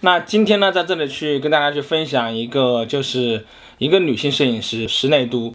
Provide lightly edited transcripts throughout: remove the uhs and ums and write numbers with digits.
那今天呢，在这里去跟大家去分享一个，就是一个女性摄影师石内都。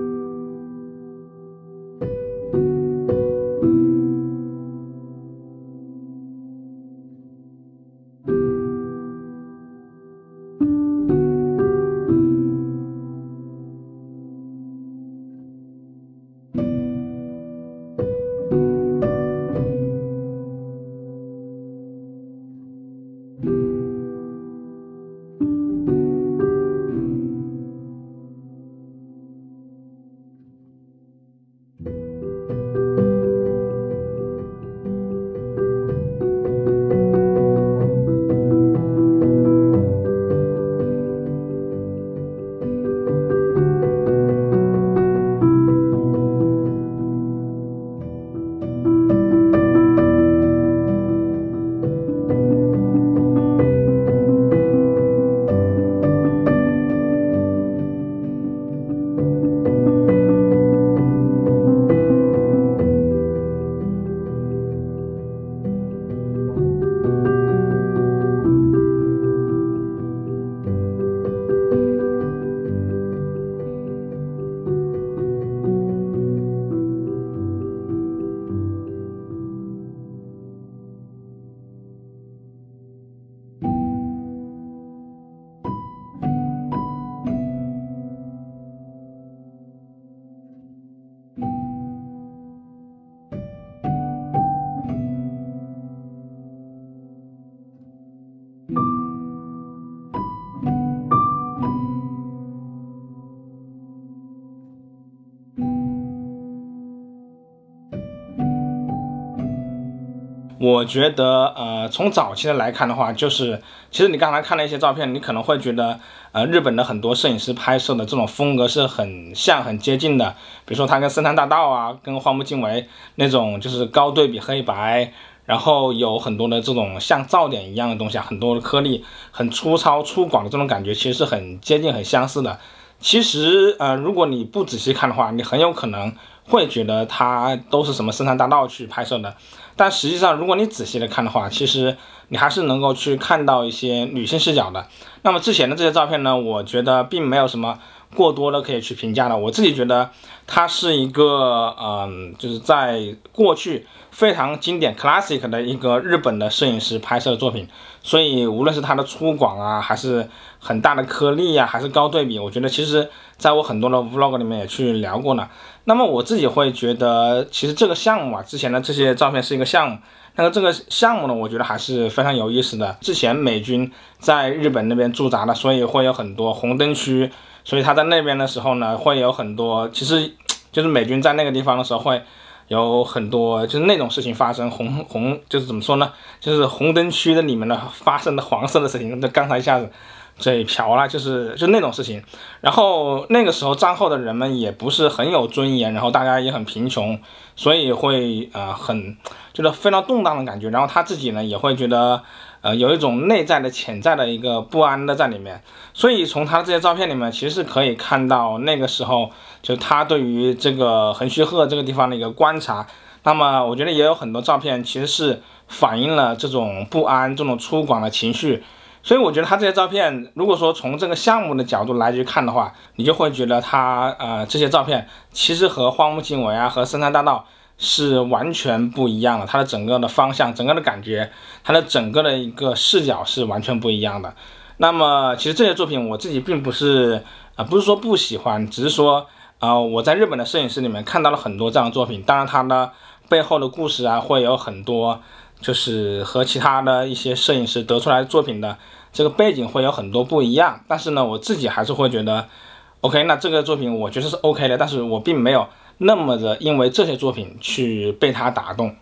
我觉得，从早期的来看的话，就是其实你刚才看了一些照片，你可能会觉得，日本的很多摄影师拍摄的这种风格是很像、很接近的。比如说他跟森山大道啊，跟荒木经惟那种就是高对比黑白，然后有很多的这种像噪点一样的东西啊，很多的颗粒，很粗糙粗犷的这种感觉，其实是很接近、很相似的。其实，如果你不仔细看的话，你很有可能会觉得它都是什么森山大道去拍摄的。但实际上，如果你仔细的看的话，其实你还是能够去看到一些女性视角的。那么之前的这些照片呢，我觉得并没有什么过多的可以去评价的。我自己觉得它是一个，就是在过去非常经典 classic 的一个日本的摄影师拍摄的作品。所以无论是它的粗犷啊，还是很大的颗粒啊，还是高对比，我觉得其实在我很多的 vlog 里面也去聊过了。那么我自己会觉得，其实这个项目啊，之前的这些照片是一个项目。那这个项目呢，我觉得还是非常有意思的。之前美军在日本那边驻扎的，所以会有很多红灯区，所以他在那边的时候呢，会有很多，其实就是美军在那个地方的时候会有很多就是那种事情发生，就是怎么说呢，就是红灯区的里面的发生的黄色的事情。那刚才一下子嘴瓢了，就是那种事情。然后那个时候战后的人们也不是很有尊严，然后大家也很贫穷，所以会很觉得非常动荡的感觉。然后他自己呢也会觉得有一种内在的潜在的一个不安的在里面。所以从他的这些照片里面，其实是可以看到那个时候就他对于这个横须贺这个地方的一个观察。那么我觉得也有很多照片其实是反映了这种不安、这种粗犷的情绪。所以我觉得他这些照片，如果说从这个项目的角度来去看的话，你就会觉得他这些照片其实和荒木经惟啊和森山大道是完全不一样的。它的整个的方向、整个的感觉、它的整个的一个视角是完全不一样的。那么其实这些作品我自己并不是不是说不喜欢，只是说我在日本的摄影师里面看到了很多这样的作品。当然它的背后的故事啊会有很多，就是和其他的一些摄影师得出来的作品的这个背景会有很多不一样。但是呢，我自己还是会觉得 OK， 那这个作品我觉得是 OK 的，但是我并没有那么的因为这些作品去被它打动。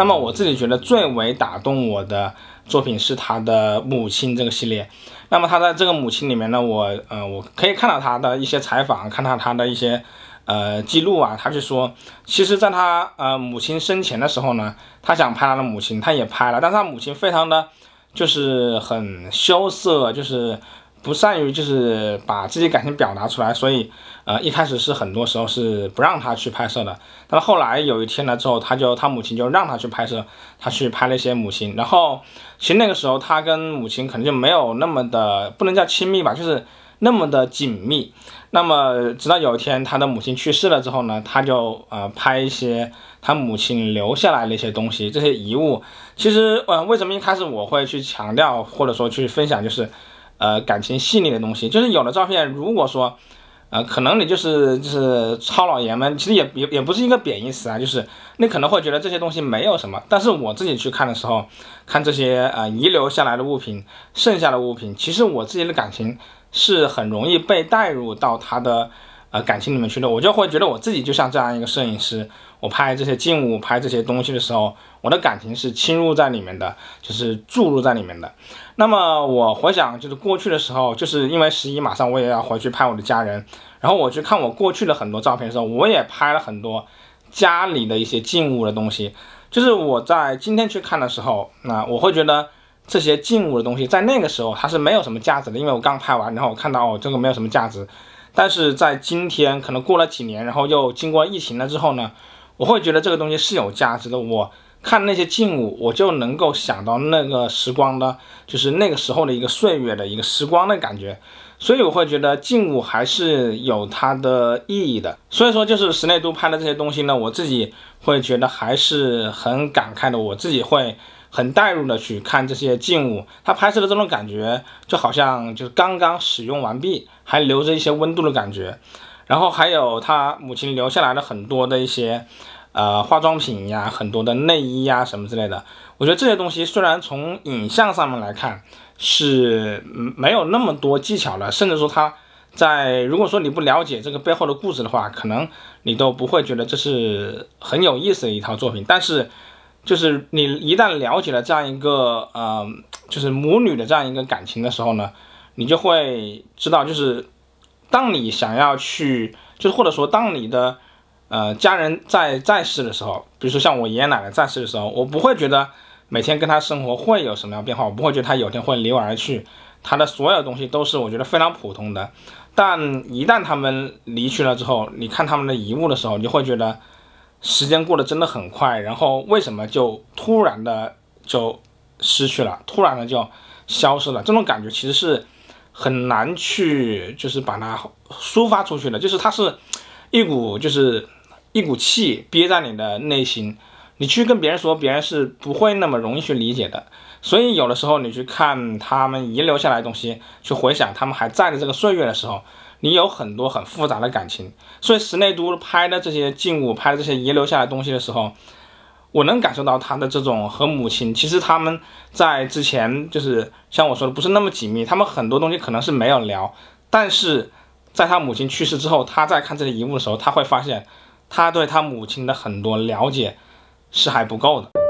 那么我自己觉得最为打动我的作品是他的母亲这个系列。那么他在这个母亲里面呢，我可以看到他的一些采访，看到他的一些记录啊，他就说，其实在他母亲生前的时候呢，他想拍他的母亲，他也拍了，但是他母亲非常的就是很羞涩，就是不善于就是把自己感情表达出来，所以一开始是很多时候是不让他去拍摄的。但是后来有一天了之后，他母亲就让他去拍摄，他去拍了一些母亲。然后其实那个时候他跟母亲可能就没有那么的，不能叫亲密吧，就是那么的紧密。那么直到有一天他的母亲去世了之后呢，他就拍一些他母亲留下来的一些东西，这些遗物。其实为什么一开始我会去强调或者说去分享，就是感情细腻的东西，就是有的照片如果说可能你就是糙老爷们，其实也不是一个贬义词啊，就是你可能会觉得这些东西没有什么，但是我自己去看的时候，看这些遗留下来的物品，剩下的物品，其实我自己的感情是很容易被带入到他的感情里面去的。我就会觉得我自己就像这样一个摄影师，我拍这些静物，拍这些东西的时候，我的感情是侵入在里面的，就是注入在里面的。那么我回想就是过去的时候，就是因为11马上我也要回去拍我的家人，然后我去看我过去的很多照片的时候，我也拍了很多家里的一些静物的东西。就是我在今天去看的时候，那我会觉得这些静物的东西在那个时候它是没有什么价值的，因为我刚拍完，然后我看到这个没有什么价值。但是在今天可能过了几年，然后又经过疫情了之后呢，我会觉得这个东西是有价值的。我看那些静物，我就能够想到那个时光的，就是那个时候的一个岁月的一个时光的感觉，所以我会觉得静物还是有它的意义的。所以说，就是室内都拍的这些东西呢，我自己会觉得还是很感慨的，我自己会很带入的去看这些静物，它拍摄的这种感觉，就好像就是刚刚使用完毕，还留着一些温度的感觉。然后还有他母亲留下来的很多的一些化妆品呀，很多的内衣呀什么之类的。我觉得这些东西虽然从影像上面来看是没有那么多技巧的，甚至说它如果说你不了解这个背后的故事的话，可能你都不会觉得这是很有意思的一套作品。但是就是你一旦了解了这样一个就是母女的这样一个感情的时候呢，你就会知道，就是当你想要去，就是或者说当你的家人在世的时候，比如说像我爷爷奶奶在世的时候，我不会觉得每天跟他生活会有什么样的变化，我不会觉得他有天会离我而去，他的所有东西都是我觉得非常普通的。但一旦他们离去了之后，你看他们的遗物的时候，你就会觉得时间过得真的很快，然后为什么就突然的就失去了，突然的就消失了，这种感觉其实是很难去就是把它抒发出去的，就是它是一股气憋在你的内心，你去跟别人说，别人是不会那么容易去理解的。所以有的时候你去看他们遗留下来的东西，去回想他们还在的这个岁月的时候，你有很多很复杂的感情。所以室内都拍的这些静物，拍的这些遗留下来的东西的时候，我能感受到他的这种和母亲，其实他们在之前就是像我说的不是那么紧密，他们很多东西可能是没有聊，但是在他母亲去世之后，他在看这些遗物的时候，他会发现他对他母亲的很多了解是还不够的。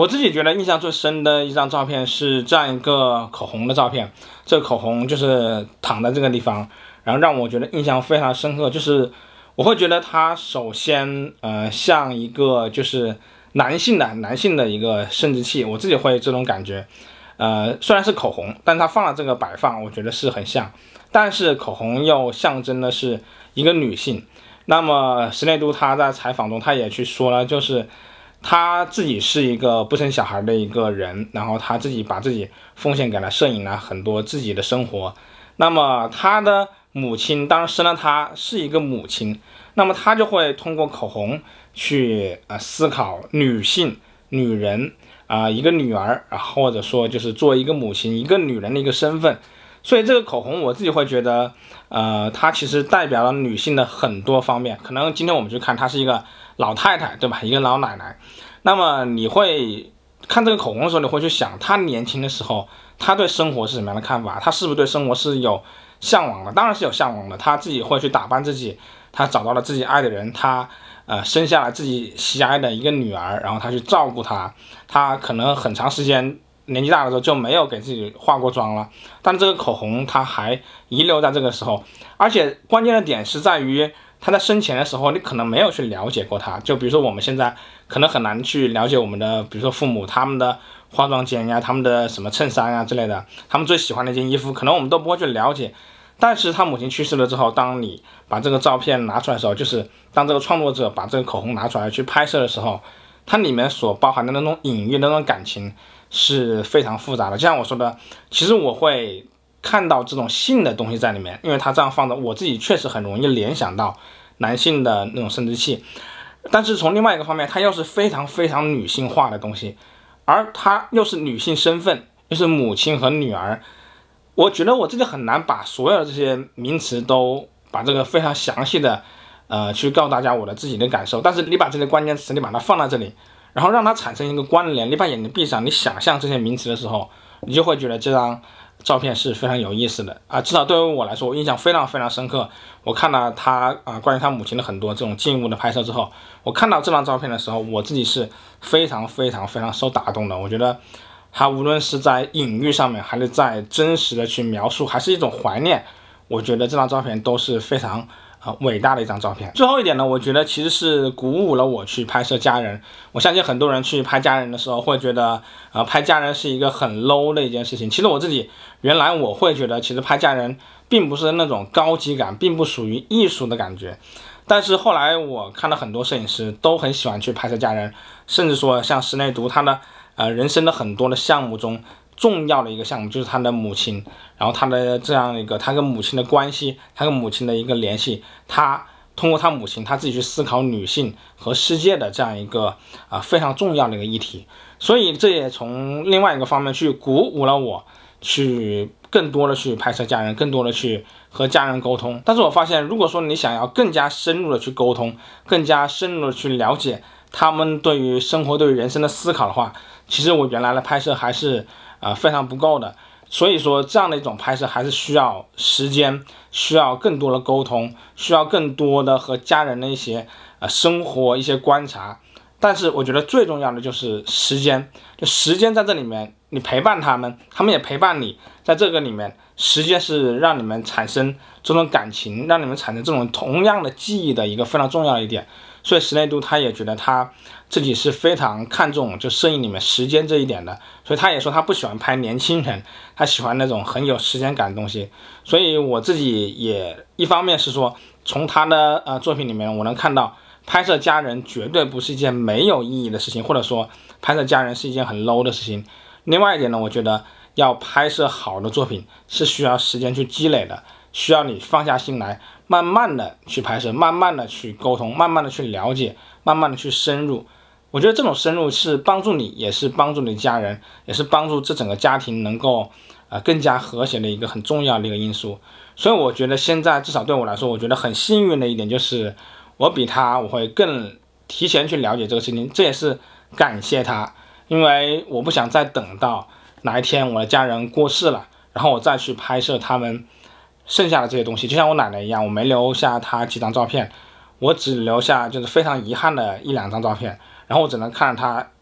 我自己觉得印象最深的一张照片是这样一个口红的照片，这个口红就是躺在这个地方，然后让我觉得印象非常深刻，就是我会觉得它首先像一个就是男性的一个生殖器，我自己会这种感觉。虽然是口红，但它放了这个摆放，我觉得是很像，但是口红又象征的是一个女性。那么施内都他在采访中他也去说了，就是他自己是一个不生小孩的一个人，然后他自己把自己奉献给了摄影啊，很多自己的生活。那么他的母亲当然生了他是一个母亲，那么他就会通过口红去思考女性、女人一个女儿或者说就是作为一个母亲、一个女人的一个身份。所以这个口红我自己会觉得，它其实代表了女性的很多方面。可能今天我们去看，她是一个老太太，对吧？一个老奶奶。那么你会看这个口红的时候，你会去想，她年轻的时候，她对生活是什么样的看法？她是不是对生活是有向往的？当然是有向往的。她自己会去打扮自己，她找到了自己爱的人，她生下了自己喜爱的一个女儿，然后她去照顾她。她可能很长时间年纪大的时候就没有给自己化过妆了，但这个口红它还遗留在这个时候，而且关键的点是在于他在生前的时候，你可能没有去了解过他。就比如说我们现在可能很难去了解我们的，比如说父母他们的化妆间呀，他们的什么衬衫呀之类的，他们最喜欢的一件衣服，可能我们都不会去了解。但是他母亲去世了之后，当你把这个照片拿出来的时候，就是当这个创作者把这个口红拿出来去拍摄的时候，它里面所包含的那种隐喻的那种感情是非常复杂的。就像我说的，其实我会看到这种性的东西在里面，因为它这样放的，我自己确实很容易联想到男性的那种生殖器。但是从另外一个方面，它又是非常非常女性化的东西，而它又是女性身份，又是母亲和女儿。我觉得我自己很难把所有的这些名词都把这个非常详细的去告诉大家我的自己的感受。但是你把这些关键词你把它放在这里，然后让它产生一个关联，你把眼睛闭上，你想象这些名词的时候，你就会觉得这张照片是非常有意思的至少对于我来说，我印象非常非常深刻。我看了他关于他母亲的很多这种进一步的拍摄之后，我看到这张照片的时候，我自己是非常非常非常受打动的。我觉得他无论是在隐喻上面，还是在真实的去描述，还是一种怀念，我觉得这张照片都是非常伟大的一张照片。最后一点呢，我觉得其实是鼓舞了我去拍摄家人。我相信很多人去拍家人的时候会觉得拍家人是一个很 low 的一件事情。其实我自己原来我会觉得，其实拍家人并不是那种高级感，并不属于艺术的感觉。但是后来我看到很多摄影师都很喜欢去拍摄家人，甚至说像施内读他的人生的很多的项目中重要的一个项目就是他的母亲，然后他的这样一个他跟母亲的关系，他跟母亲的一个联系，他通过他母亲他自己去思考女性和世界的这样一个非常重要的一个议题。所以这也从另外一个方面去鼓舞了我去更多的去拍摄家人，更多的去和家人沟通。但是我发现，如果说你想要更加深入的去沟通，更加深入的去了解他们对于生活、对于人生的思考的话，其实我原来的拍摄还是非常不够的。所以说这样的一种拍摄还是需要时间，需要更多的沟通，需要更多的和家人的一些生活一些观察。但是我觉得最重要的就是时间，就时间在这里面，你陪伴他们，他们也陪伴你，在这个里面，时间是让你们产生这种感情，让你们产生这种同样的记忆的一个非常重要的一点。所以施内读他也觉得他自己是非常看重就摄影里面时间这一点的，所以他也说他不喜欢拍年轻人，他喜欢那种很有时间感的东西。所以我自己也一方面是说，从他的作品里面我能看到拍摄家人绝对不是一件没有意义的事情，或者说拍摄家人是一件很 low 的事情。另外一点呢，我觉得要拍摄好的作品是需要时间去积累的，需要你放下心来，慢慢的去拍摄，慢慢的去沟通，慢慢的去了解，慢慢的去深入。我觉得这种深入是帮助你，也是帮助你家人，也是帮助这整个家庭能够更加和谐的一个很重要的一个因素。所以我觉得现在至少对我来说，我觉得很幸运的一点就是我会更提前去了解这个事情，这也是感谢他，因为我不想再等到哪一天我的家人过世了，然后我再去拍摄他们剩下的这些东西。就像我奶奶一样，我没留下她几张照片，我只留下就是非常遗憾的1-2张照片，然后我只能看着她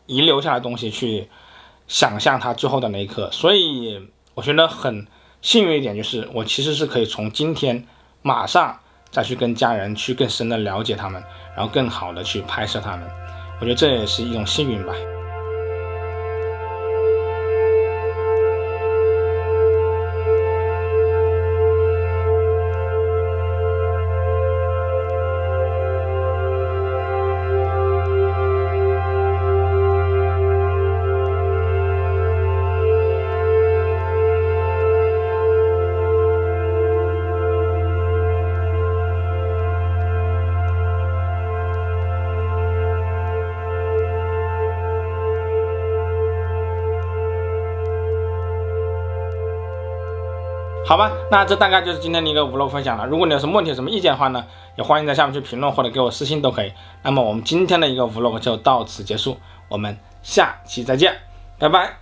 遗留下来的东西去想象他最后的那一刻。所以我觉得很幸运一点，就是我其实是可以从今天马上再去跟家人去更深的了解他们，然后更好的去拍摄他们。我觉得这也是一种幸运吧。好吧，那这大概就是今天的一个 vlog 分享了。如果你有什么问题、有什么意见的话呢，也欢迎在下面去评论或者给我私信都可以。那么我们今天的一个 vlog 就到此结束，我们下期再见，拜拜。